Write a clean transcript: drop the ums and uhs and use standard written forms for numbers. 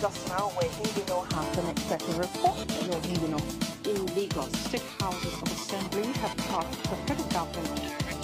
just now waiting. We now have the next set of report. No leaving of in Lagos. State houses of assembly have passed the federal government